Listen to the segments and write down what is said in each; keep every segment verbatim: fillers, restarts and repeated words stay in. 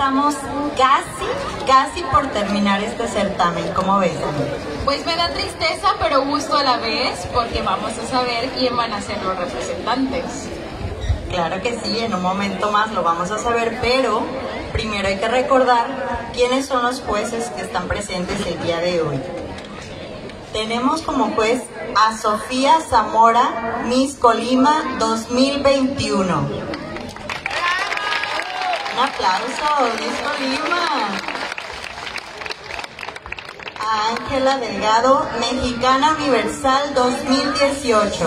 estamos casi, casi por terminar este certamen. ¿Cómo ves? Pues me da tristeza, pero gusto a la vez, porque vamos a saber quién van a ser los representantes. Claro que sí, en un momento más lo vamos a saber, pero primero hay que recordar quiénes son los jueces que están presentes el día de hoy. Tenemos como juez a Sofía Zamora, Miss Colima dos mil veintiuno. Un aplauso, Miss Colima. A Ángela Delgado, Mexicana Universal dos mil dieciocho.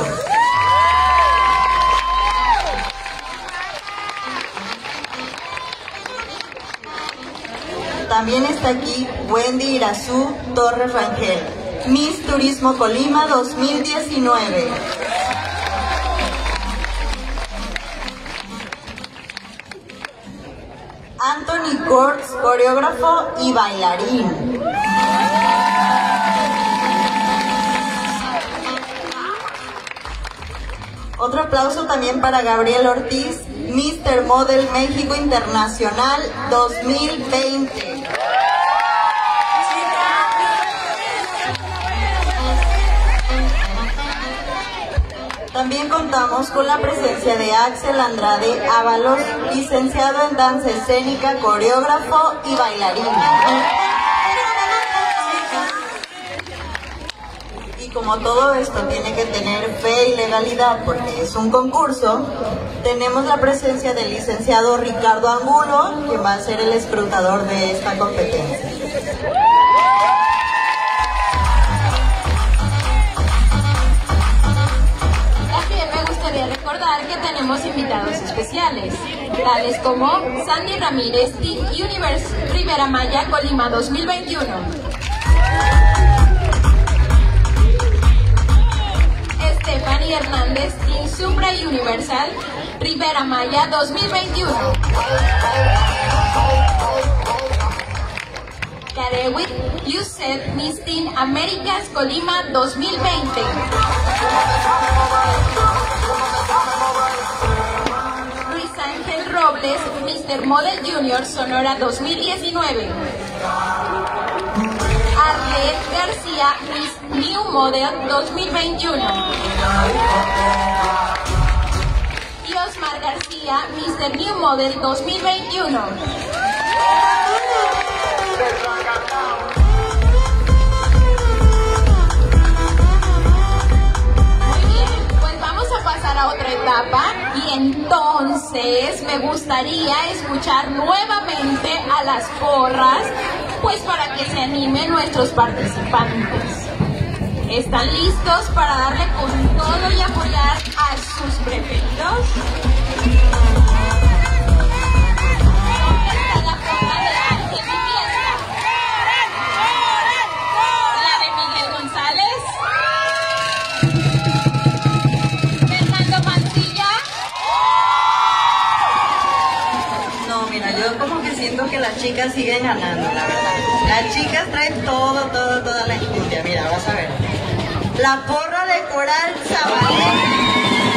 También está aquí Wendy Irazú Torres Rangel, Miss Turismo Colima dos mil diecinueve. Anthony Corts, coreógrafo y bailarín. Otro aplauso también para Gabriel Ortiz, míster Model México Internacional dos mil veinte. También contamos con la presencia de Axel Andrade Ábalos, licenciado en danza escénica, coreógrafo y bailarín. Y como todo esto tiene que tener fe y legalidad porque es un concurso, tenemos la presencia del licenciado Ricardo Angulo, que va a ser el escrutador de esta competencia. Recordar que tenemos invitados especiales, tales como Sandy Ramírez, Team Universe Rivera Maya, Colima dos mil veintiuno. Stephanie Hernández, Team Supra Universal Rivera Maya dos mil veintiuno. Karewit Youssef, Miss Teen Américas Colima dos mil veinte. Luis Ángel Robles, míster Model Junior Sonora dos mil diecinueve. Arlet García, Miss New Model dos mil veintiuno. Y Osmar García, míster New Model dos mil veintiuno. Muy bien, pues vamos a pasar a otra etapa y entonces me gustaría escuchar nuevamente a las porras, pues para que se animen nuestros participantes. ¿Están listos para darle con todo y apoyar a sus preferidos? Siento que las chicas siguen ganando, la verdad. Las chicas traen todo, todo, toda la enjundia. Mira, vas a ver. La porra de Coral Zabaleta.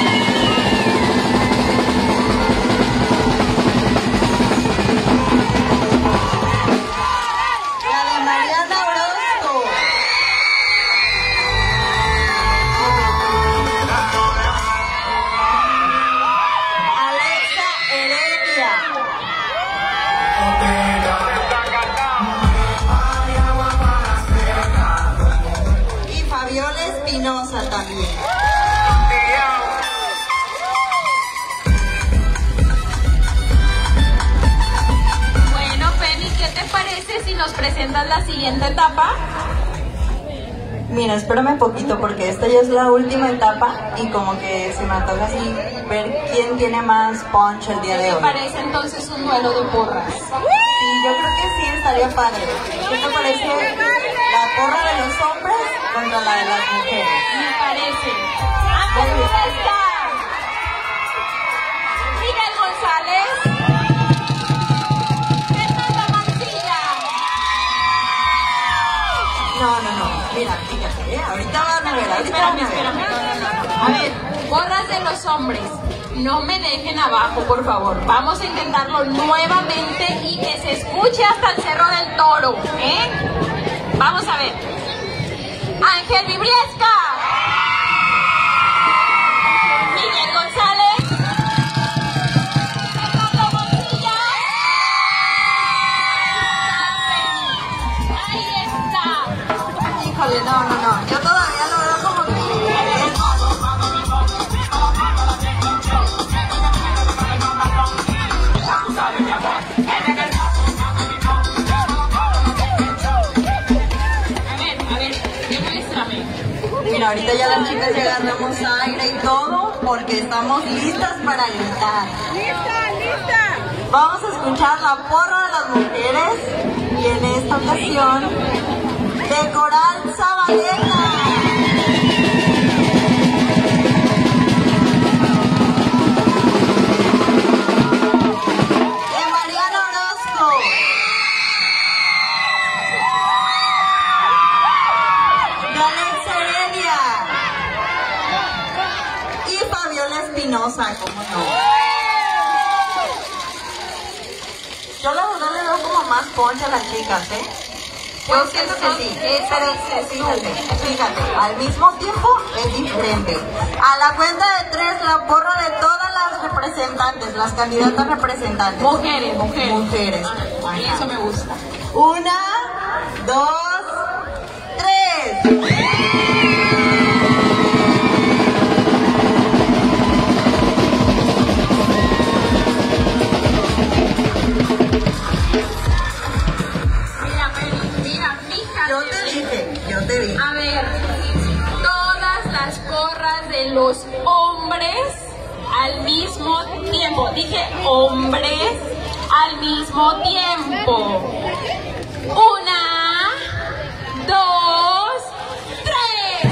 La de Mariana Orozco. Alexa Heredia. Y Fabiola Espinosa también. Bueno, Penny, ¿qué te parece si nos presentas la siguiente etapa? Mira, espérame poquito porque esta ya es la última etapa y como que se me antoja así ver quién tiene más punch el día de hoy. ¿Qué te parece entonces un duelo de porras? Sí, yo creo que sí estaría padre. ¿Qué te parece la porra de los hombres contra la de las mujeres? Me parece. ¡Antes está! Miguel González. Fernanda Mancilla. No, no, no. Mira, fíjate, ¿eh? Ahorita van a ver, ahorita Espérame, van a ver. espérame. No, no, no. A ver, porras de los hombres. No me dejen abajo, por favor. Vamos a intentarlo nuevamente y que se toro, ¿eh? Vamos a ver. Ángel Bibliesca. Miguel González. Fernando Montilla. Ahí está. Híjole, no, no, no. Yo todavía lo veo como que... Mira, ahorita ya las chicas ya agarramos aire y todo porque estamos listas para gritar. ¡Lista, lista! Vamos a escuchar la porra de las mujeres y en esta ocasión de Coral Zabaleta. Espinosa, ¿cómo no? Yo la verdad le doy como más ponche a las chicas, ¿eh? Yo siento que sí, pero fíjate, fíjate, al mismo tiempo es diferente. A la cuenta de tres, la porra de todas las representantes, las candidatas representantes. Mujeres, mujeres. Mujeres. A mí eso me gusta. Una, dos, tres. Yo te dije, yo te dije. A ver, todas las porras de los hombres al mismo tiempo. Dije hombres al mismo tiempo. Una, dos, tres.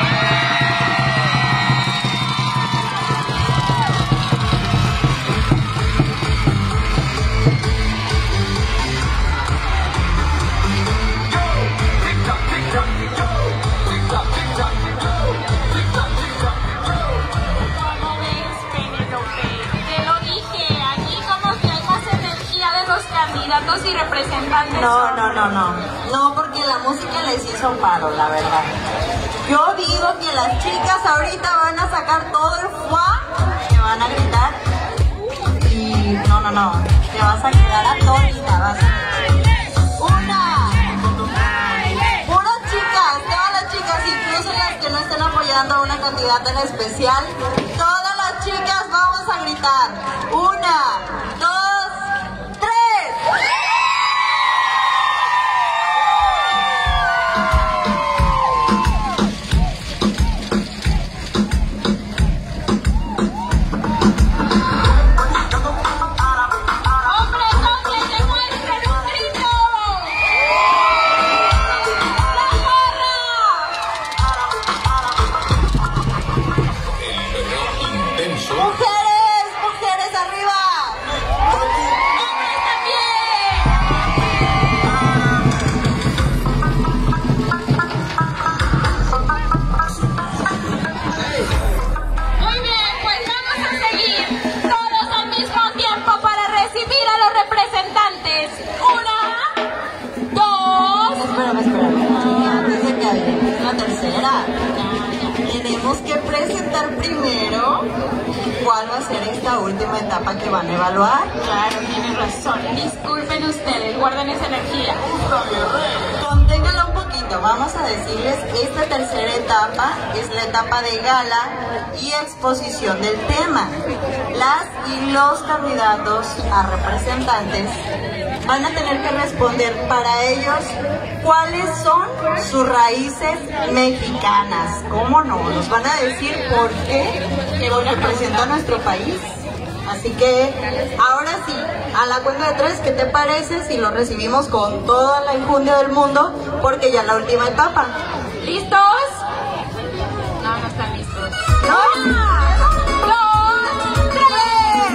Candidatos y representantes. No, no, no, no. No, porque la música les hizo paro, la verdad. Yo digo que las chicas ahorita van a sacar todo el fuá, que van a gritar. Y no, no, no. Te vas a quedar atónita, vas a... Una. Puras chicas, todas las chicas, incluso las que no estén apoyando a una candidata en especial. Todas las chicas vamos a gritar. Una, dos, tres. ¡Mujeres! ¡Mujeres arriba! ¡Hombres también! Muy bien, pues vamos a seguir todos al mismo tiempo para recibir a los representantes. Una, dos... Espérame, espérame. Antes de que adelante la tercera, tenemos que presentar primero cuál va a ser esta última etapa que van a evaluar. Claro, tienen razón. Disculpen ustedes, guarden esa energía. Conténganla un poquito. Vamos a decirles, esta tercera etapa es la etapa de gala y exposición del tema. Las y los candidatos a representantes van a tener que responder para ellos cuáles son sus raíces mexicanas. ¿Cómo no? Nos van a decir por qué lo representa nuestro país. Así que, ahora sí, a la cuenta de tres, ¿qué te parece si lo recibimos con toda la enjundia del mundo? Porque ya es la última etapa. ¿Listos? No, no están listos. ¿No? ¡Dos! ¡Tres!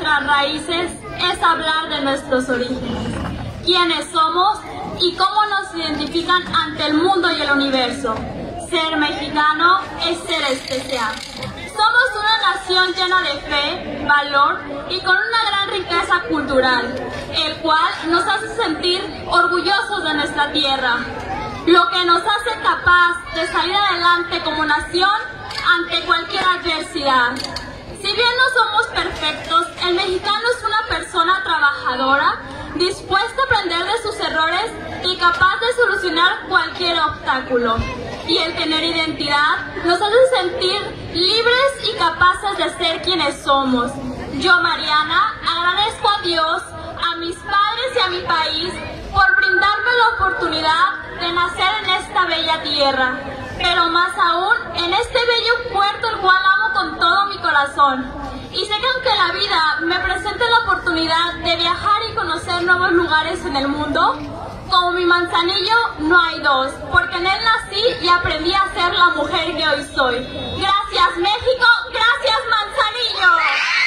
nuestras raíces es hablar de nuestros orígenes, quiénes somos y cómo nos identifican ante el mundo y el universo. Ser mexicano es ser especial. Somos una nación llena de fe, valor y con una gran riqueza cultural, el cual nos hace sentir orgullosos de nuestra tierra, lo que nos hace capaz de salir adelante como nación ante cualquier adversidad. Si bien no somos perfectos, el mexicano es una persona trabajadora, dispuesta a aprender de sus errores y capaz de solucionar cualquier obstáculo. Y el tener identidad nos hace sentir libres y capaces de ser quienes somos. Yo, Mariana, agradezco a Dios, a mis padres y a mi país por brindarme la oportunidad de nacer en esta bella tierra, pero más aún en este bello puerto el cual amo con todo mi corazón. Y sé que aunque la vida me presente la oportunidad de viajar y conocer nuevos lugares en el mundo, como mi Manzanillo no hay dos, porque en él nací y aprendí a ser la mujer que hoy soy. Gracias México, gracias Manzanillo.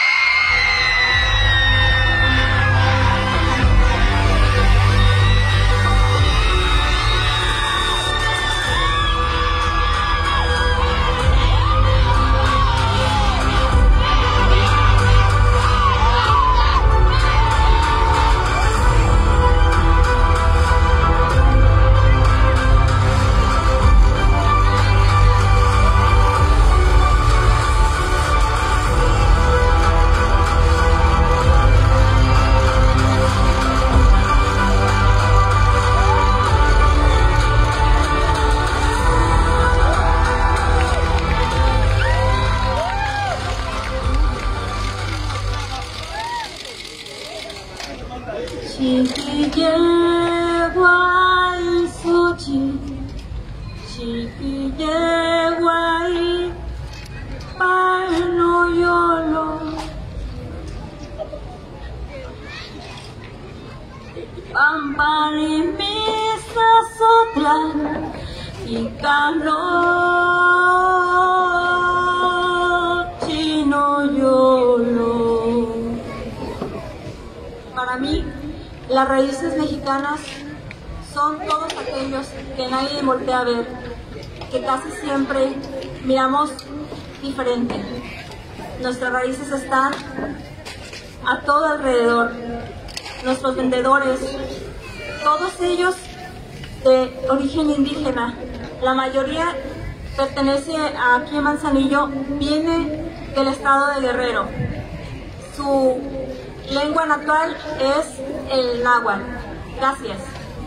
Para mí, las raíces mexicanas son todos aquellos que nadie voltea a ver, que casi siempre miramos diferente. Nuestras raíces están a todo alrededor. Nuestros vendedores, todos ellos de origen indígena, la mayoría pertenece a aquí en Manzanillo, viene del estado de Guerrero. Su lengua natural es el náhuatl. Gracias.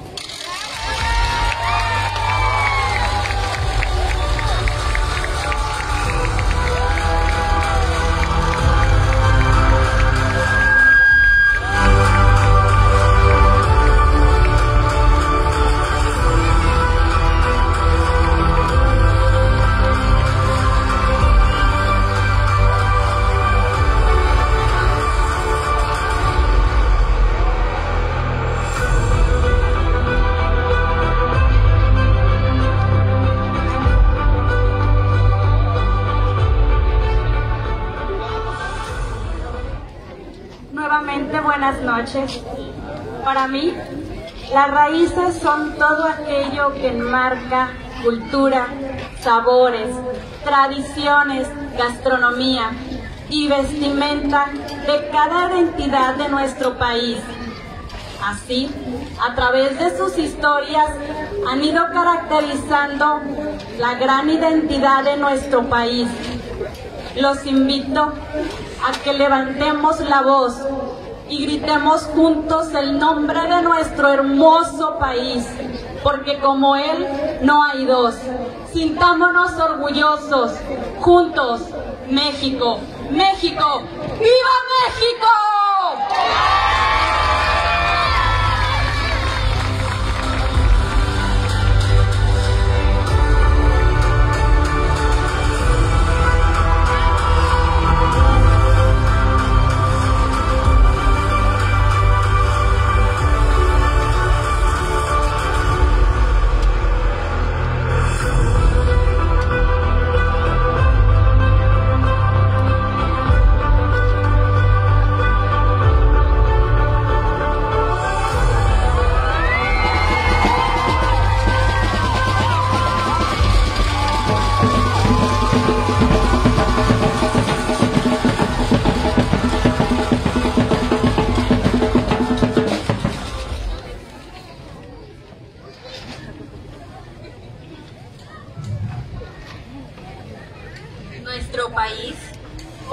Buenas noches. Para mí, las raíces son todo aquello que enmarca cultura, sabores, tradiciones, gastronomía y vestimenta de cada identidad de nuestro país. Así, a través de sus historias, han ido caracterizando la gran identidad de nuestro país. Los invito a que levantemos la voz y gritemos juntos el nombre de nuestro hermoso país, porque como él no hay dos. Sintámonos orgullosos, juntos, México, México, ¡viva México!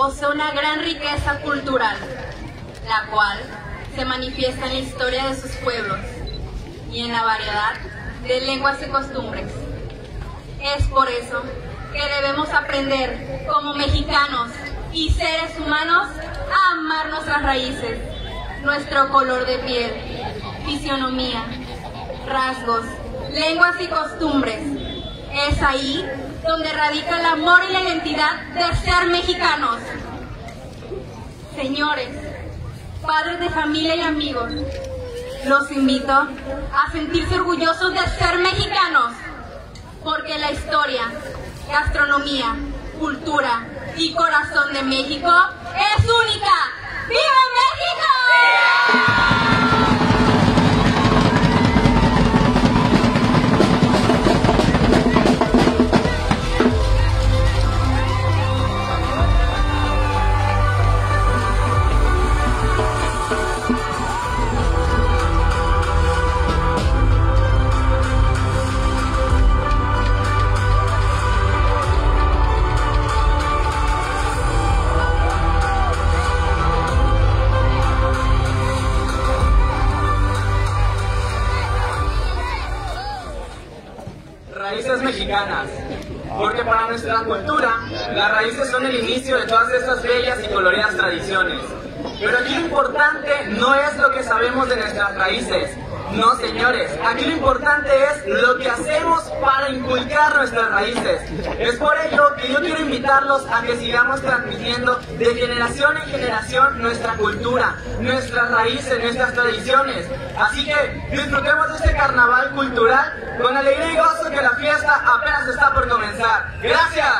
posee una gran riqueza cultural, la cual se manifiesta en la historia de sus pueblos y en la variedad de lenguas y costumbres. Es por eso que debemos aprender como mexicanos y seres humanos a amar nuestras raíces, nuestro color de piel, fisionomía, rasgos, lenguas y costumbres. Es ahí donde radica el amor y la identidad de ser mexicanos. Señores, padres de familia y amigos, los invito a sentirse orgullosos de ser mexicanos, porque la historia, gastronomía, cultura y corazón de México es única. ¡Viva México! Raíces mexicanas, porque para nuestra cultura las raíces son el inicio de todas estas bellas y coloridas tradiciones. Pero aquí lo importante no es lo que sabemos de nuestras raíces, no señores, aquí lo importante es lo que hacemos para inculcar nuestras raíces. Es por ello que yo quiero invitarlos a que sigamos transmitiendo de generación en generación nuestra cultura, nuestras raíces, nuestras tradiciones. Así que disfrutemos de este carnaval cultural con alegría y gozo, que la fiesta apenas está por comenzar. ¡Gracias!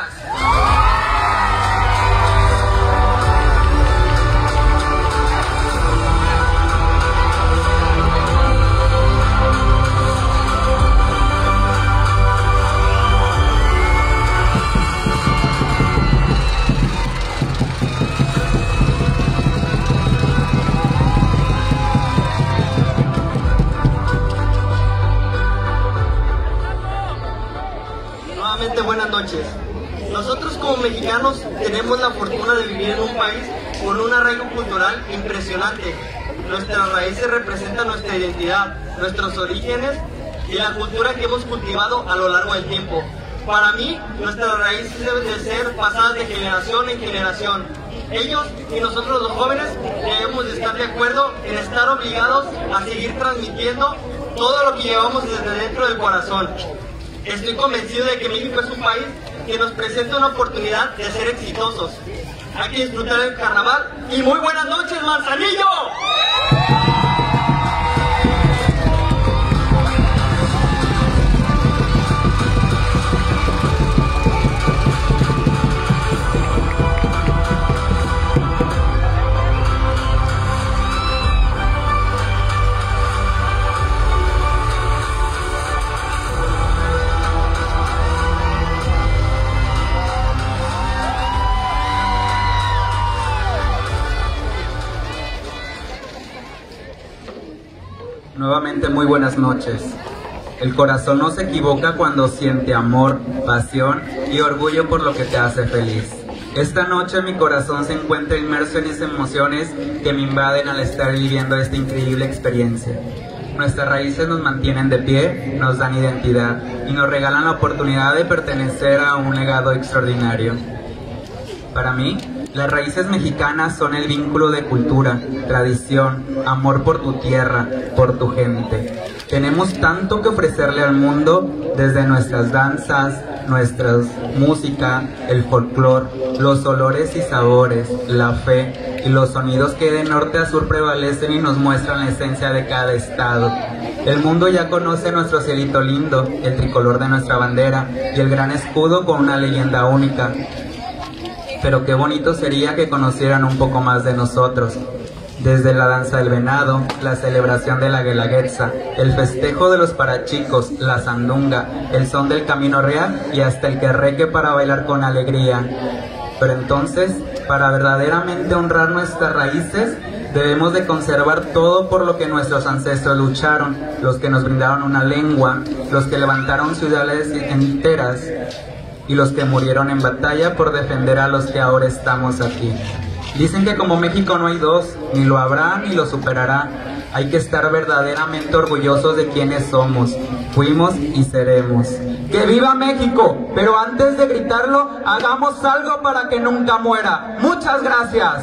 Buenas noches. Nosotros como mexicanos tenemos la fortuna de vivir en un país con un arraigo cultural impresionante. Nuestras raíces representan nuestra identidad, nuestros orígenes y la cultura que hemos cultivado a lo largo del tiempo. Para mí, nuestras raíces deben de ser pasadas de generación en generación. Ellos y nosotros los jóvenes debemos de estar de acuerdo en estar obligados a seguir transmitiendo todo lo que llevamos desde dentro del corazón. Estoy convencido de que México es un país que nos presenta una oportunidad de ser exitosos. Hay que disfrutar del carnaval y muy buenas noches, Manzanillo. Nuevamente muy buenas noches. El corazón no se equivoca cuando siente amor, pasión y orgullo por lo que te hace feliz. Esta noche mi corazón se encuentra inmerso en esas emociones que me invaden al estar viviendo esta increíble experiencia. Nuestras raíces nos mantienen de pie, nos dan identidad y nos regalan la oportunidad de pertenecer a un legado extraordinario. Para mí, las raíces mexicanas son el vínculo de cultura, tradición, amor por tu tierra, por tu gente. Tenemos tanto que ofrecerle al mundo desde nuestras danzas, nuestra música, el folclore, los olores y sabores, la fe y los sonidos que de norte a sur prevalecen y nos muestran la esencia de cada estado. El mundo ya conoce nuestro cielito lindo, el tricolor de nuestra bandera y el gran escudo con una leyenda única. Pero qué bonito sería que conocieran un poco más de nosotros. Desde la danza del venado, la celebración de la guelaguetza, el festejo de los parachicos, la sandunga, el son del camino real y hasta el querreque para bailar con alegría. Pero entonces, para verdaderamente honrar nuestras raíces, debemos de conservar todo por lo que nuestros ancestros lucharon, los que nos brindaron una lengua, los que levantaron ciudades enteras, y los que murieron en batalla por defender a los que ahora estamos aquí. Dicen que como México no hay dos, ni lo habrá ni lo superará. Hay que estar verdaderamente orgullosos de quienes somos, fuimos y seremos. ¡Que viva México! Pero antes de gritarlo, hagamos algo para que nunca muera. ¡Muchas gracias!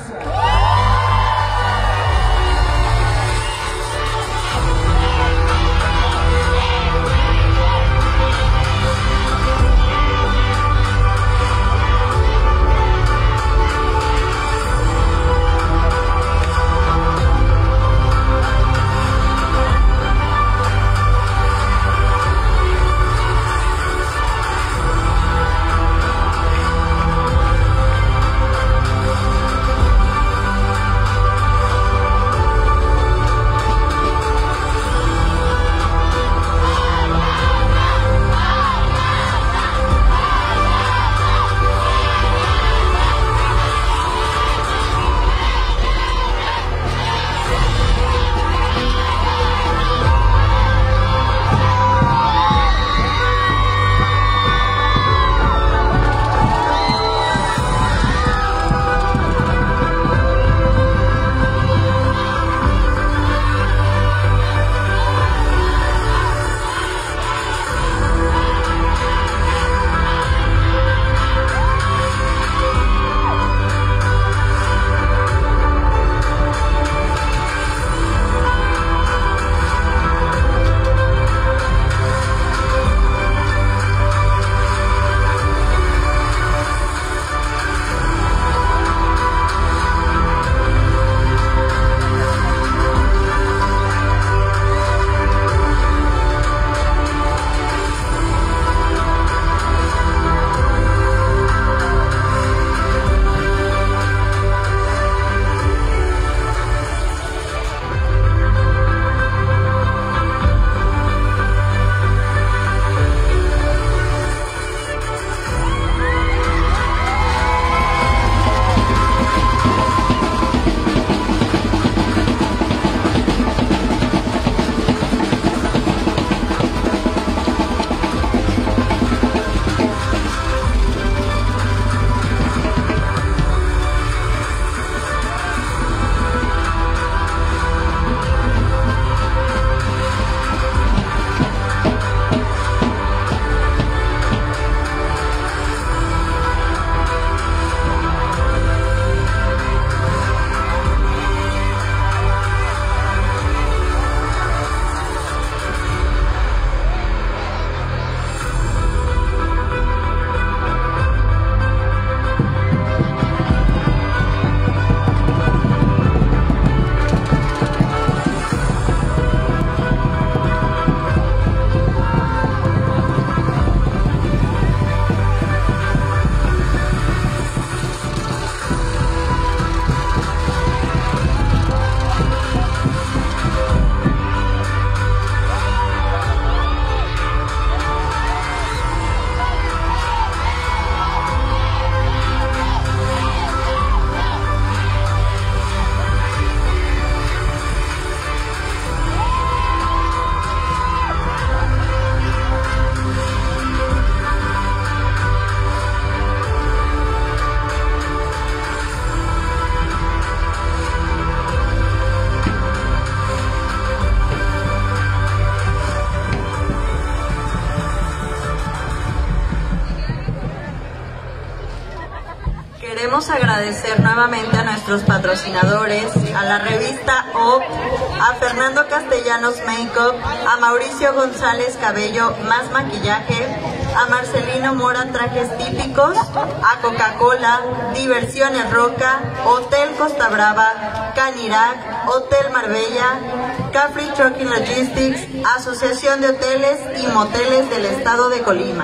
Queremos agradecer nuevamente a nuestros patrocinadores, a la revista O P, a Fernando Castellanos Makeup, a Mauricio González Cabello Más Maquillaje, a Marcelino Mora Trajes Típicos, a Coca-Cola, Diversiones Roca, Hotel Costa Brava, Canirac, Hotel Marbella, Capri Trucking Logistics, Asociación de Hoteles y Moteles del Estado de Colima.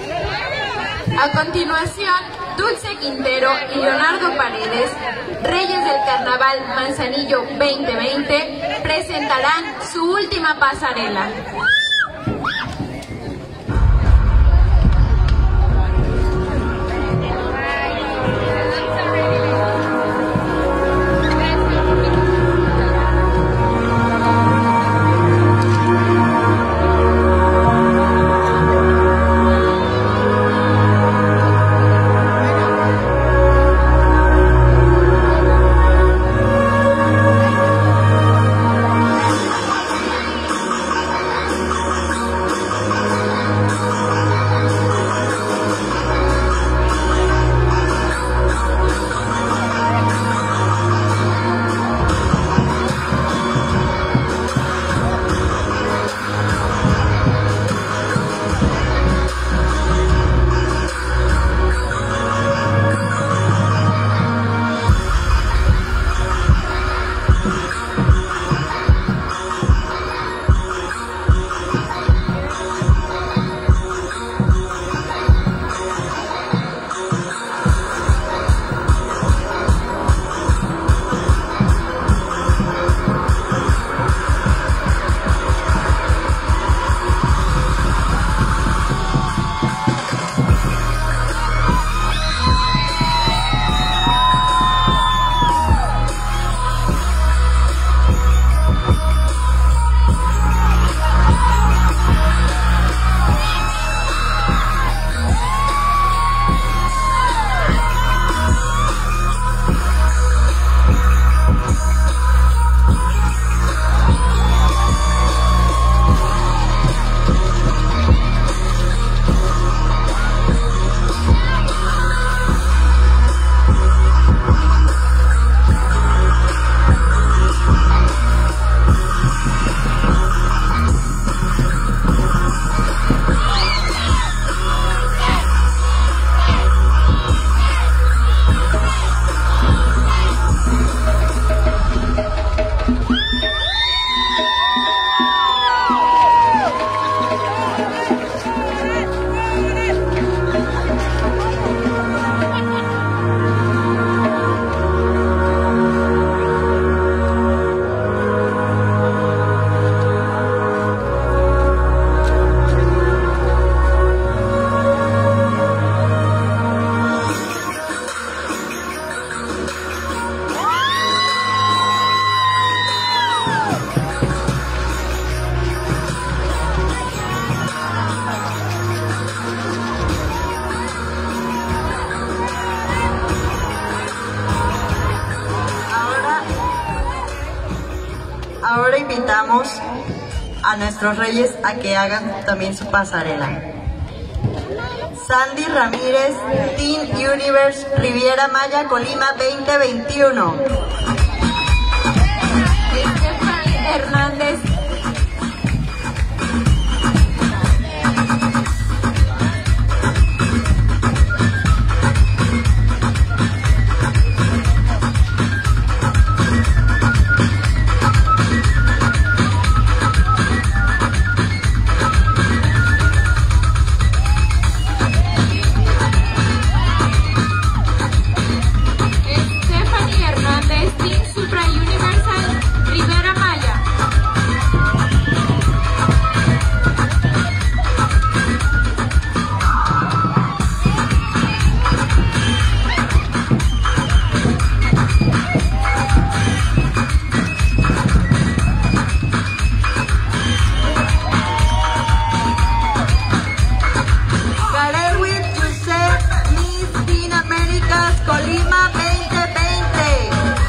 A continuación, Dulce Quintero y Leonardo Paredes, Reyes del Carnaval Manzanillo veinte veinte, presentarán su última pasarela. Ahora invitamos a nuestros reyes a que hagan también su pasarela. Sandy Ramírez, Teen Universe, Riviera Maya, Colima veinte veintiuno. Stephanie Hernández. Colima veinte veinte.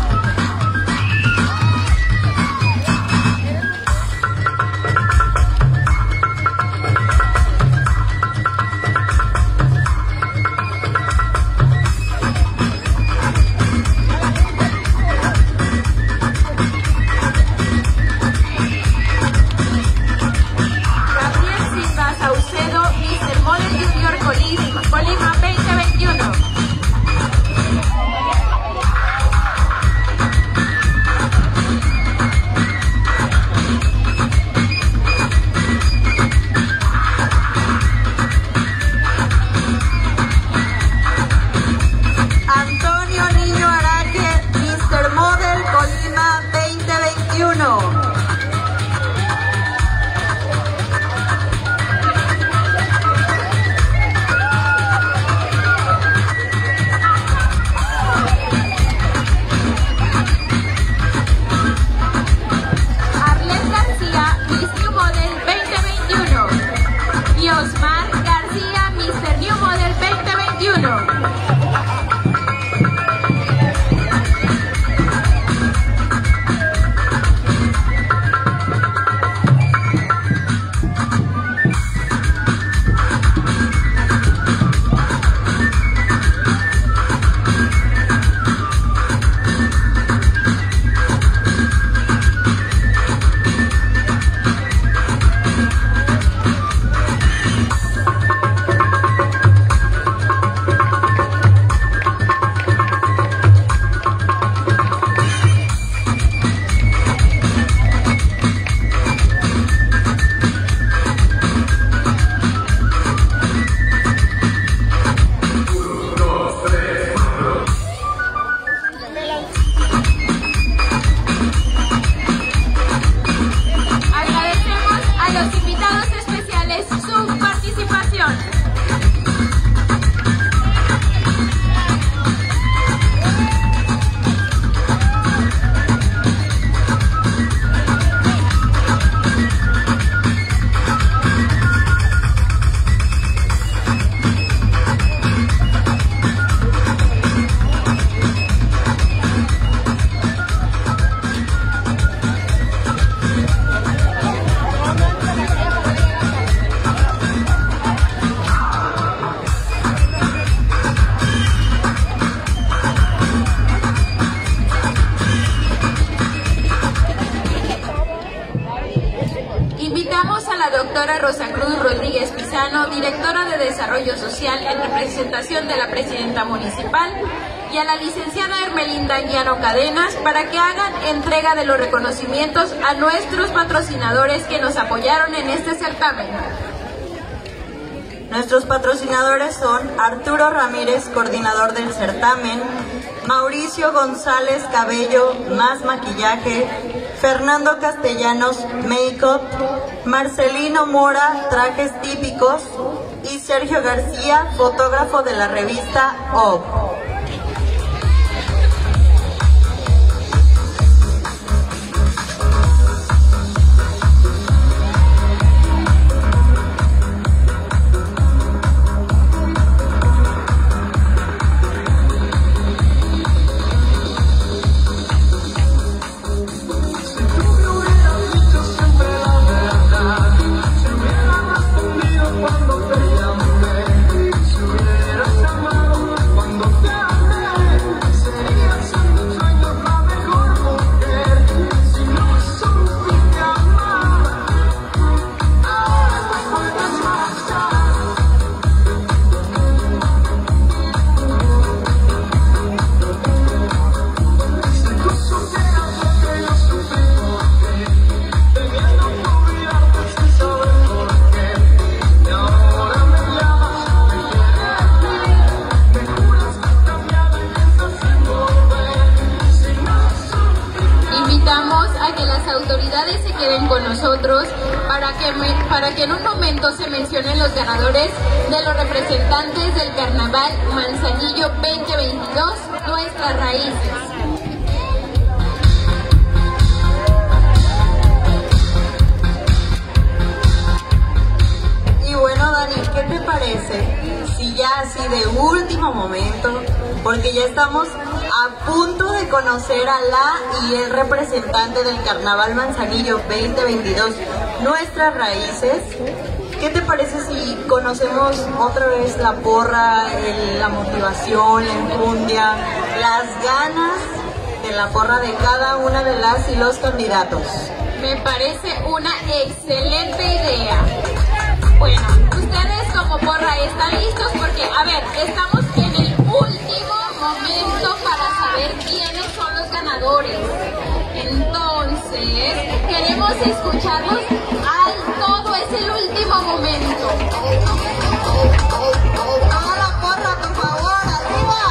Gabriel Silva Saucedo, mister Model Junior Colima, Colima veinte veintiuno. Antonio Niño Araque, mister Model Colima veinte veintiuno. Arlet García, Miss New Model veinte veintiuno. Y Osmar García, mister New Model veinte veintiuno. Agradecemos a los invitados especiales su participación. Invitamos a la doctora Rosa Cruz Rodríguez Pizano, directora de Desarrollo Social en representación de la presidenta municipal, y a la licenciada Hermelinda Anguiano Cadenas para que hagan entrega de los reconocimientos a nuestros patrocinadores que nos apoyaron en este certamen. Nuestros patrocinadores son Arturo Ramírez, coordinador del certamen, Mauricio González Cabello, Más Maquillaje, Fernando Castellanos, Make-up, Marcelino Mora, Trajes Típicos, y Sergio García, fotógrafo de la revista O B. invitamos a que las autoridades se queden con nosotros para que, me, para que en un momento se mencionen los ganadores de los representantes del Carnaval Manzanillo veinte veintidós, Nuestras Raíces. Y bueno, Dani, ¿qué te parece si ya así de último momento, porque ya estamos a punto de conocer a la y el representante del Carnaval Manzanillo veinte veintidós, Nuestras Raíces, qué te parece si conocemos otra vez la porra, el, la motivación, la enjundia, las ganas de la porra de cada una de las y los candidatos? Me parece una excelente idea. Bueno, ustedes como porra están listos porque, a ver, estamos en el último momento para saber quiénes son los ganadores. Entonces, queremos escucharlos al todo, es el último momento. ¡Toda la porra, por favor, arriba!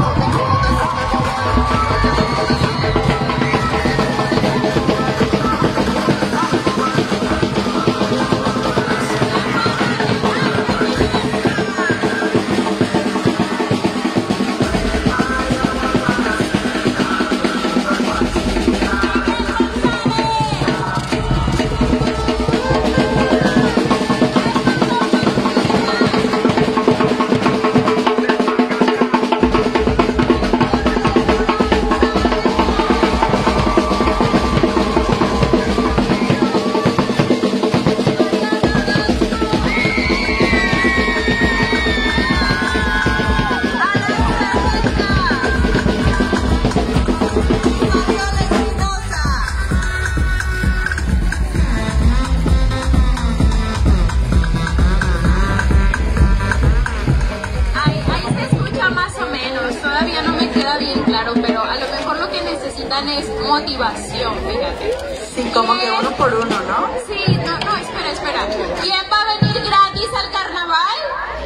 Es motivación, fíjate. Sí, como que uno por uno, ¿no? Sí, no, no, espera, espera. ¿Quién va a venir gratis al carnaval?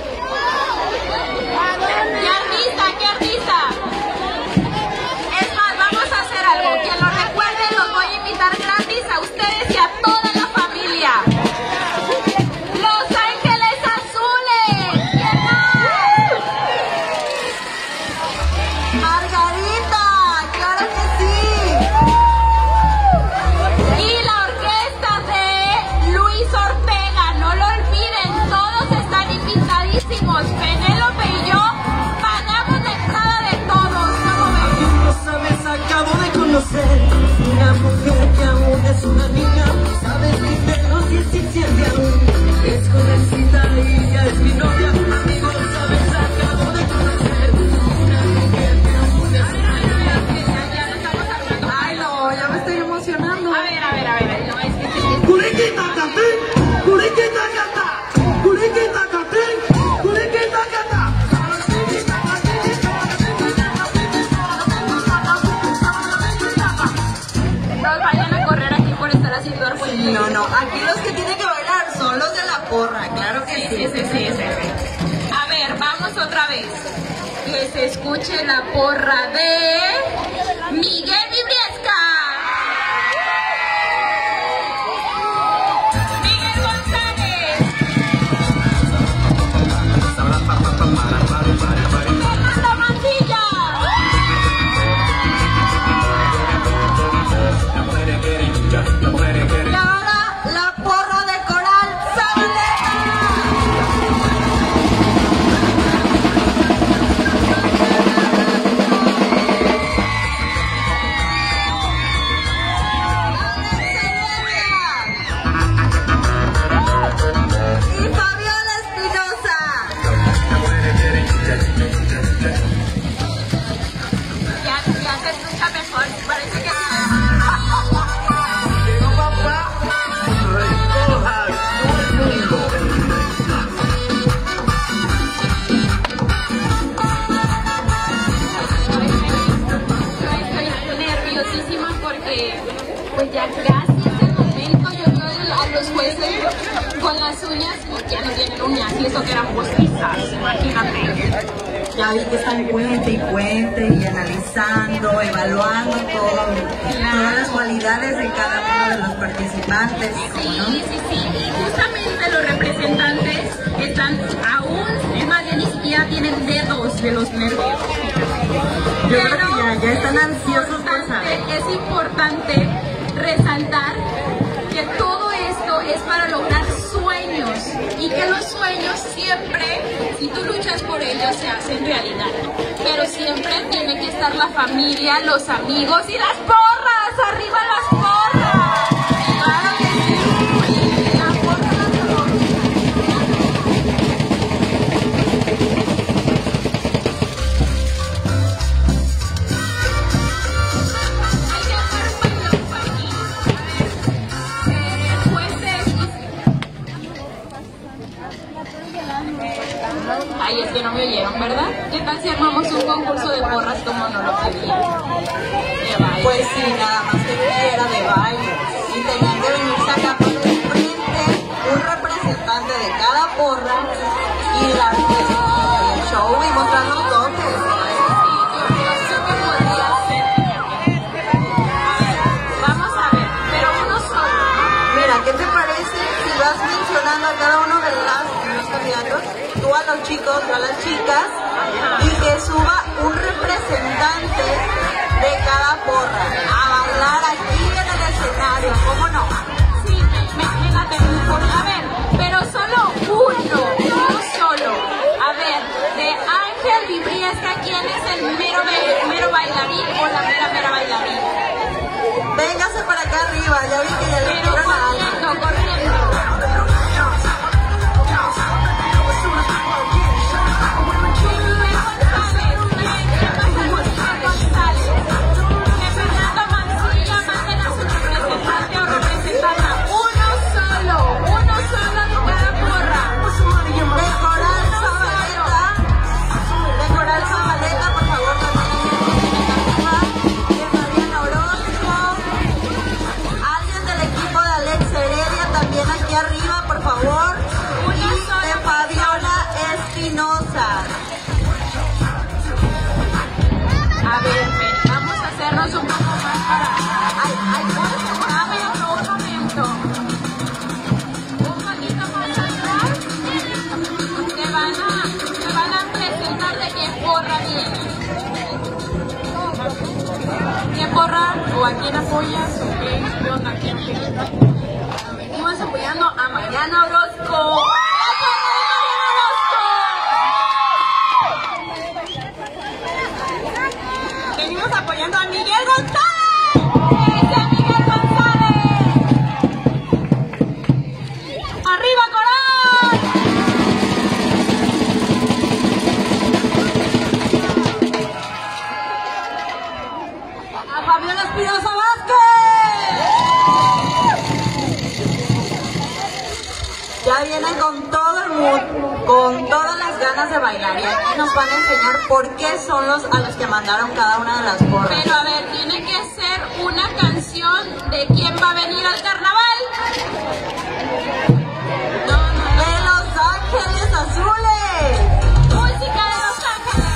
¿Qué artista? ¿Qué artista? Es más, vamos a hacer algo. Quien lo recuerde, los voy a invitar gratis a ustedes y a toda la familia. Los Ángeles Azules. ¿Quién más? Margarita, claro que sí. Y la orquesta de Luis Ortega, no lo olviden, todos están invitadísimos. Penélope y yo pagamos la entrada de todos. ¿Cómo ven? No sabes, acabo de conocer una mujer que aún es una niña. Sabes que de los diecisiete aún es jovencita y ya es mi novia. Amigo, sabes, acabo de conocer una mujer que aún es una niña. Ay, no, ya me estoy emocionando. A ver, a ver, a ver. No, es que sí, Curiquita Catén, Curiquita Catá, Curiquita Catén, Curiquita Catá. no vayan a correr aquí por estar haciendo arbolito. Sí, no, no, aquí los que tienen que bailar son los de la porra, claro que sí. Sí, sí, sí, sí, sí. A ver, vamos otra vez. Que se escuche la porra de Miguel Vibriesca. Miguel González. Fernanda Mancilla. Y ahora la porra de Coral Sabaneta. Y Fabiola Espinosa. Ya, ya se escucha mejor. Parece que estoy nerviosísima porque pues ya casi es el momento. Yo veo al están los jueces con las uñas, ya no tienen uñas, y eso que eran postizas, imagínate. Ya vi que están cuente y cuente y analizando, evaluando todo, todas las cualidades de cada uno de los participantes. Sí, ¿no? sí, sí, y justamente los representantes están aún, es más, ya ni siquiera tienen dedos de los nervios. Yo creo que ya, ya están ansiosos por saber. Es importante resaltar que todo esto es para lograr sueños y que los sueños siempre, si tú luchas por ellos, se hacen realidad. Pero siempre tiene que estar la familia, los amigos y las porras. ¡Arriba las porras! ¡Claro que sí! ¡La porra la porra! Ay, es que no me oyeron, ¿verdad? ¿Qué tal si armamos un concurso de porras como no lo pedían? De baile. Pues sí, nada más que era de baile. Y tenían que venirse acá por el frente un representante de cada porra y dar el show y mostrar los dotes. Vamos a ver, pero uno solo. Mira, ¿qué te parece si vas mencionando a cada uno de las, de los candidatos, tú a los chicos, tú a las chicas, y que suba un representante de cada porra a bailar aquí en el escenario? ¿Cómo no? Sí, me, me la tengo. A ver, pero solo uno, uno solo. A ver, de Ángel Vibriesca, ¿quién es el mero, mero bailarín o la mera, mera bailarín? Véngase para acá arriba, ya vi que ya le Pero dieron a alguien. corriendo, corriendo. A ver, ven, vamos a hacernos un poco más para... Ay, ay, dame otro, un momento. Un poquito más atrás. Te van a, te van a presentar de qué porra viene. ¿Qué porra? ¿O a quién apoyas? ¿O qué? ¿Qué onda? ¿Quién apoyas? Venimos apoyando a Mariana Orozco. Venimos apoyando a Miguel González. ¡Ese es Miguel González! ¡Arriba, Coral! ¡A Fabiola Espinosa Vázquez! Ya vienen con todo el mood, con todas las ganas de bailar, y aquí nos van a enseñar por qué son los a los que mandaron cada una de las porras. Pero a ver, tiene que ser una canción de quién va a venir al carnaval. No, no, no. ¡De Los Ángeles Azules! Música de Los Ángeles.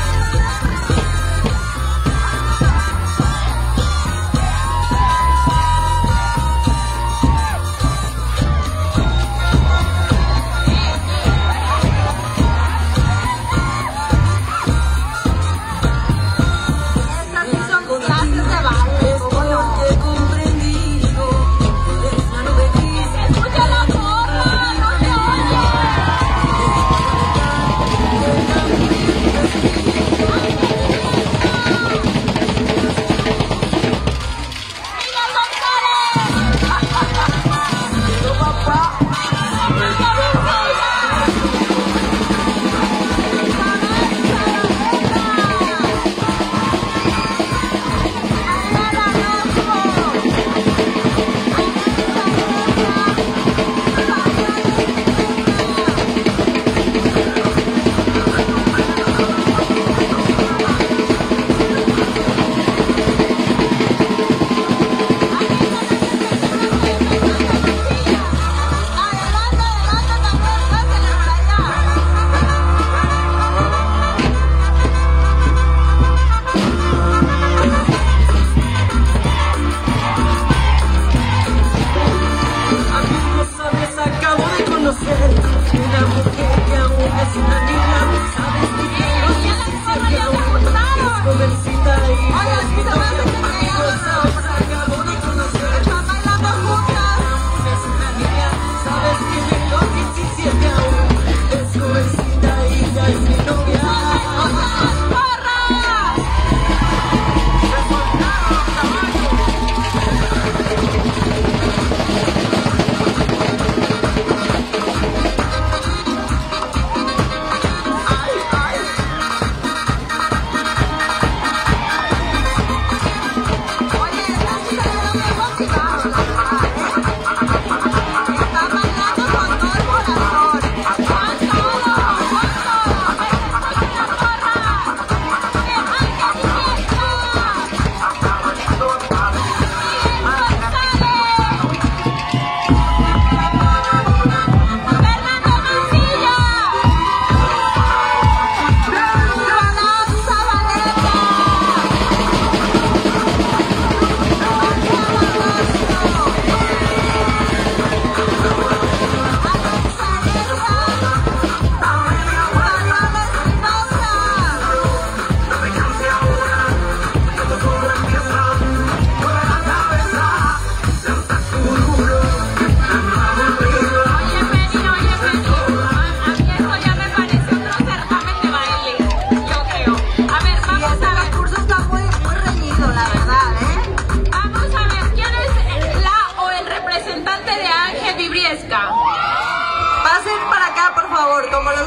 Estas sí son clases de baile, ¿cómo no? Porque he comprendido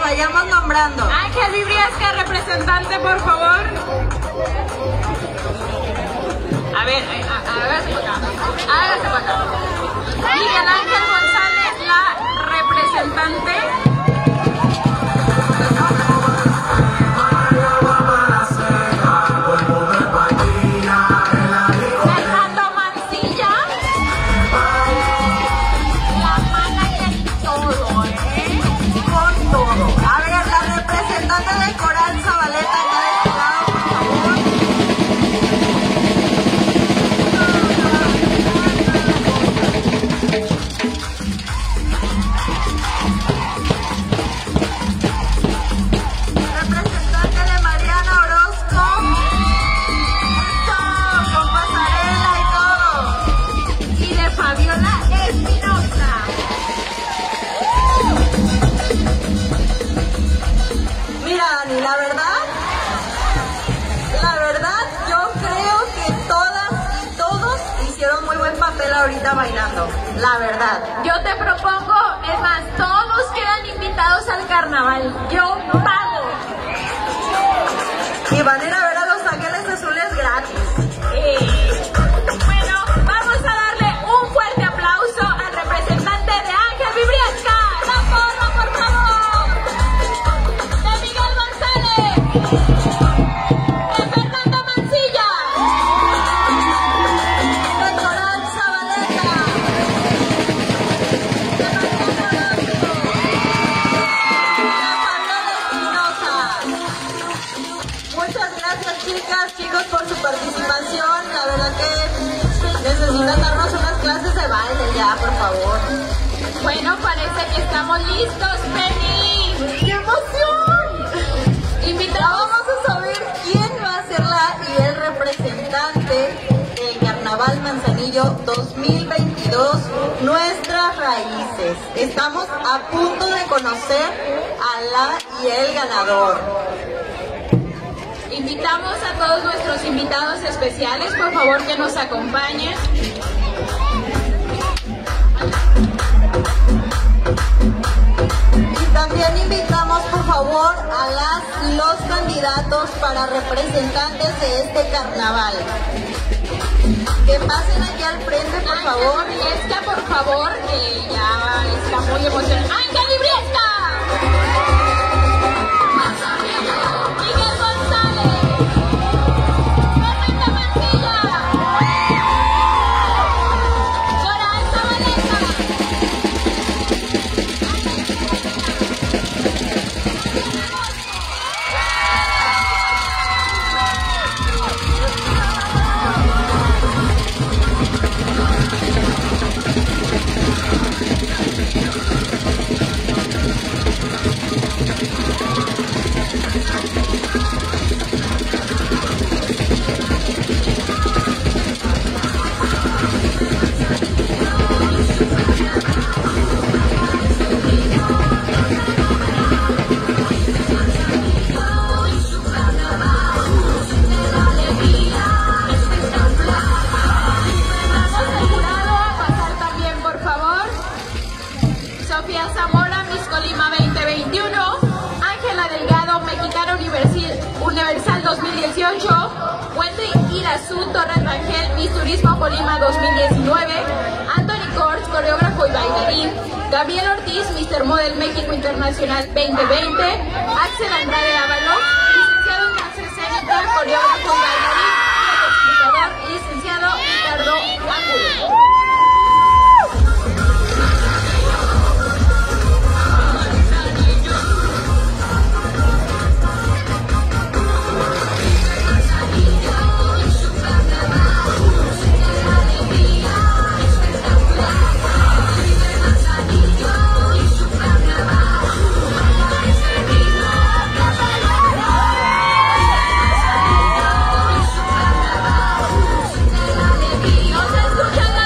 vayamos nombrando. Ángel Vibriesca, representante, por favor. A ver, hágase para acá. Hágase para acá. Miguel Ángel González, la representante. Ahorita bailando, la verdad. Yo te propongo, es más, todos quedan invitados al carnaval. Yo pago. Y van a ir a ver a Los Ángeles Azules gratis. Eh, bueno, vamos a darle un fuerte aplauso al representante de Ángel Vibriesca. ¡La porra, por favor! De Miguel González. De Fernando Mancilla. Chicos, por su participación, la verdad que necesitan darnos unas clases de baile ya, por favor. Bueno, parece que estamos listos, Penny. ¡Qué emoción! Invitamos. Vamos a saber quién va a ser la y el representante del Carnaval Manzanillo dos mil veintidós, Nuestras Raíces. Estamos a punto de conocer a la y el ganador. Invitamos a todos nuestros invitados especiales, por favor, que nos acompañen. Y también invitamos, por favor, a las y los candidatos para representantes de este carnaval. Que pasen aquí al frente, por favor. Ángel Vibriesca, por favor, que ya está muy emocionado. ¡Ángel Vibriesca! Wendy Irazú Torres Rangel, Miss Turismo Colima dos mil diecinueve, Anthony Kors, coreógrafo y bailarín, Gabriel Ortiz, míster Model México Internacional veinte veinte, Axel Andrade Ábalos, licenciado en danza escénica, coreógrafo y bailarín, licenciado Ricardo Ángulo. ¡No se escucha!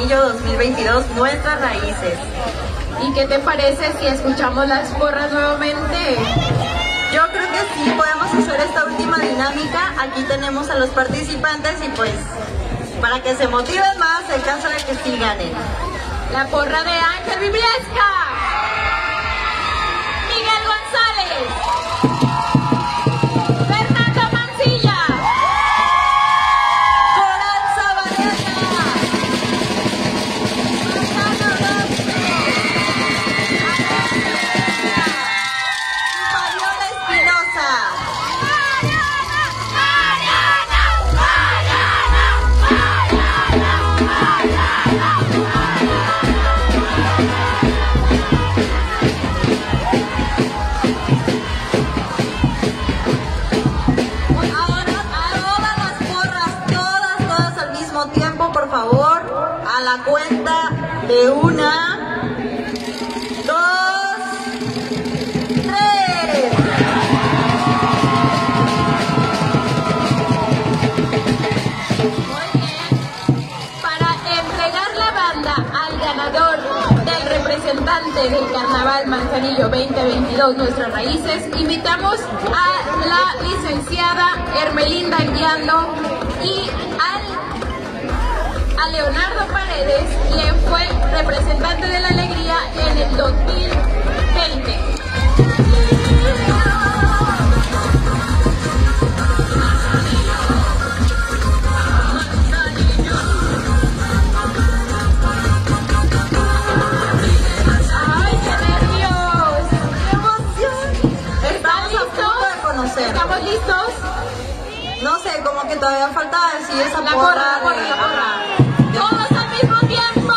Manzanillo dos mil veintidós, Nuestras Raíces. ¿Y qué te parece si escuchamos las porras nuevamente? Yo creo que sí, podemos hacer esta última dinámica. Aquí tenemos a los participantes y pues para que se motiven más en caso de que sí ganen. La porra de Ángel Bibliesca, Miguel González, Fernando Mancilla, Coral Zabaleta, Susana Orozco, Fabiola Espinosa. Por favor, a la cuenta de una, dos, tres. Muy bien. Para entregar la banda al ganador del representante del Carnaval Manzanillo veinte veintidós, Nuestras Raíces, invitamos a la licenciada Hermelinda Guiando y al a Leonardo Paredes, quien fue representante de la alegría en el dos mil veinte. ¡Ay, qué nervios! ¡Qué emoción! Estamos a punto de conocer. ¿Estamos listos? No sé, como que todavía falta decir esa La porra. porra, la porra, de- la porra. Ajá. ¡Todos al mismo tiempo!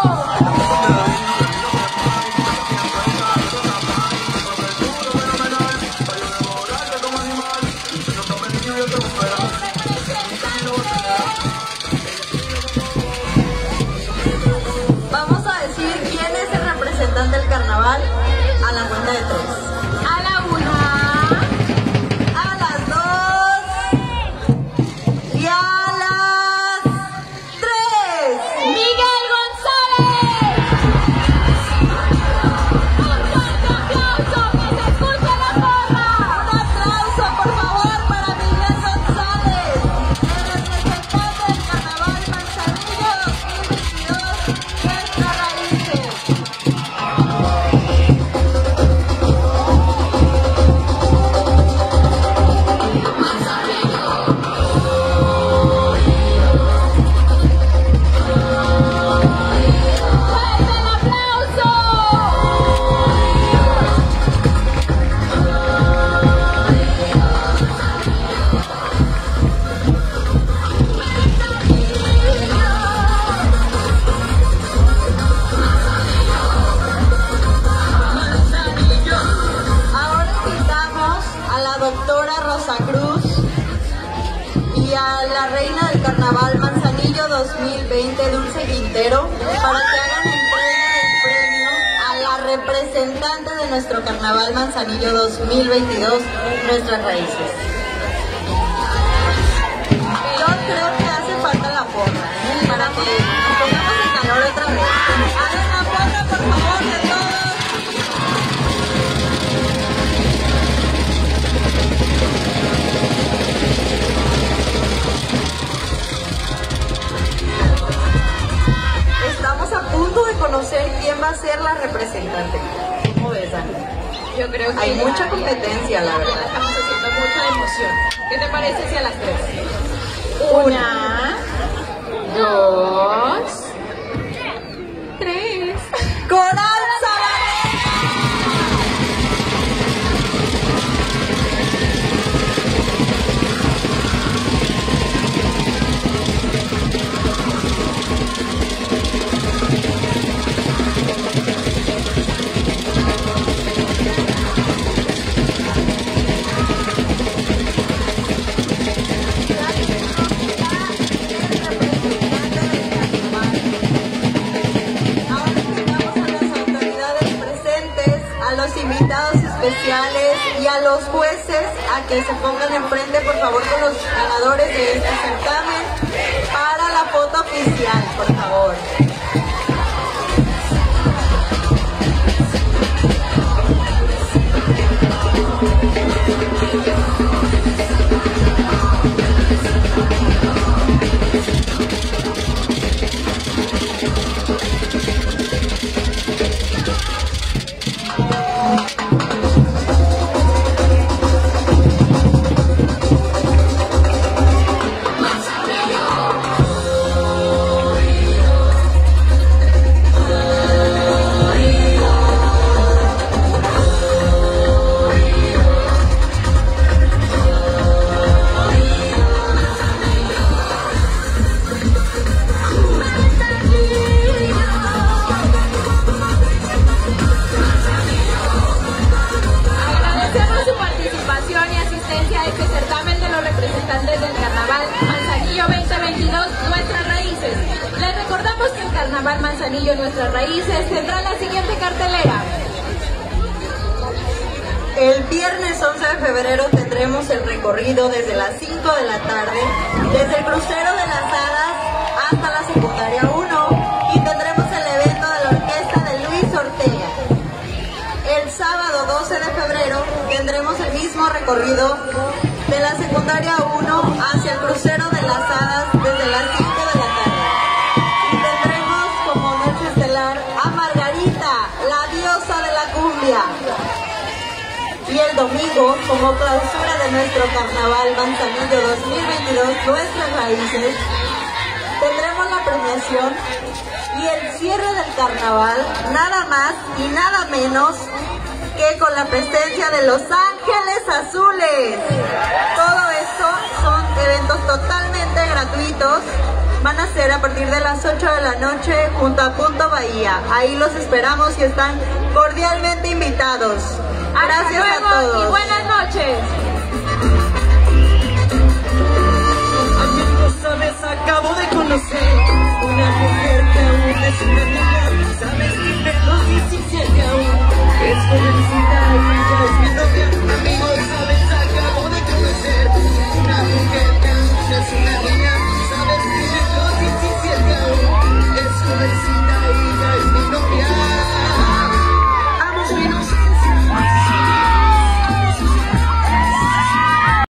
Vamos a decir quién es el representante del carnaval a la cuenta de tres. A la una. A las dos y a las tres. ¡Miguel González! ¡Un fuerte aplauso! ¡Que se escuche la porra! Un aplauso, por favor, para Miguel González, el representante del Carnaval Manzanillo dos mil veintidós, Nuestras Raíces. ¡Fuerte el aplauso! Ahora invitamos a la doctora Rosa Cruz y a la reina del Carnaval Manzanillo dos mil veinte, Dulce Quintero, para que hagan entrega del premio a la representante de nuestro Carnaval Manzanillo dos mil veintidós, Nuestras Raíces. Yo creo que hace falta la porra, ¿eh? Para que nos pongamos en calor otra vez. Hagan la porra, por favor, de todos. Estamos a punto de conocer quién va a ser la representante. ¿Cómo ves, Dani? Yo creo que Hay ya- mucha competencia, la verdad. Estamos haciendo mucha emoción. ¿Qué te parece si a las tres? Una, dos, tres. ¡Coral Zabaleta! invitados especiales y a los jueces a que se pongan enfrente, por favor, con los ganadores de este certamen para la foto oficial, por favor. Carnaval Manzanillo Nuestras Raíces tendrá la siguiente cartelera. El viernes once de febrero tendremos el recorrido desde las cinco de la tarde, desde el crucero de las Hadas hasta la secundaria uno, y tendremos el evento de la orquesta de Luis Ortega. El sábado doce de febrero tendremos el mismo recorrido de la secundaria uno hacia el crucero de las Hadas desde las cinco de la tarde. A Margarita, la diosa de la cumbia. Y el domingo, como clausura de nuestro Carnaval Manzanillo dos mil veintidós, Nuestras Raíces, tendremos la premiación y el cierre del carnaval, nada más y nada menos que con la presencia de Los Ángeles Azules. Todo esto son eventos totalmente gratuitos. Van a ser a partir de las ocho de la noche junto a Punto Bahía. Ahí los esperamos y están cordialmente invitados. Gracias a todos. Y buenas noches. Amigos, sabes, acabo de conocer una mujer que aún es una niña.